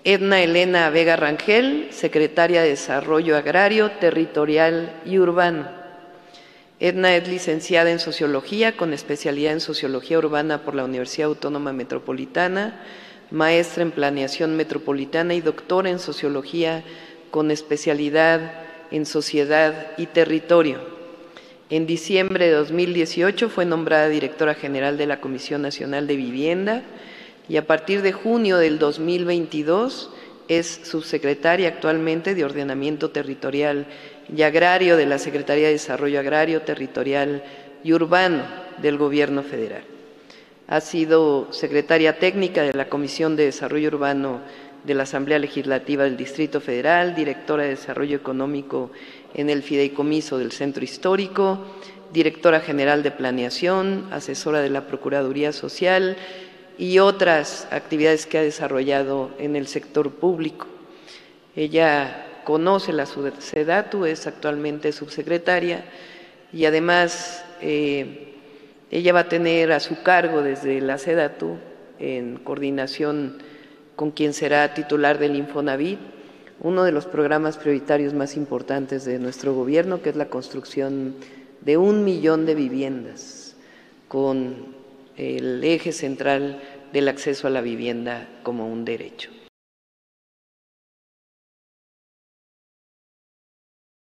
Edna Elena Vega Rangel, secretaria de Desarrollo Agrario, Territorial y Urbano. Edna es licenciada en Sociología con especialidad en Sociología Urbana por la Universidad Autónoma Metropolitana, maestra en Planeación Metropolitana y doctora en Sociología con especialidad en Sociedad y Territorio. En diciembre de 2018 fue nombrada directora general de la Comisión Nacional de Vivienda y a partir de junio del 2022 es subsecretaria actualmente de Ordenamiento Territorial y Agrario de la Secretaría de Desarrollo Agrario, Territorial y Urbano del Gobierno Federal. Ha sido secretaria técnica de la Comisión de Desarrollo Urbano de la Asamblea Legislativa del Distrito Federal, directora de Desarrollo Económico en el Fideicomiso del Centro Histórico, directora general de Planeación, asesora de la Procuraduría Social y otras actividades que ha desarrollado en el sector público. Ella conoce la SEDATU, es actualmente subsecretaria y además ella va a tener a su cargo desde la SEDATU, en coordinación con quien será titular del Infonavit, uno de los programas prioritarios más importantes de nuestro gobierno, que es la construcción de 1 millón de viviendas, con el eje central del acceso a la vivienda como un derecho.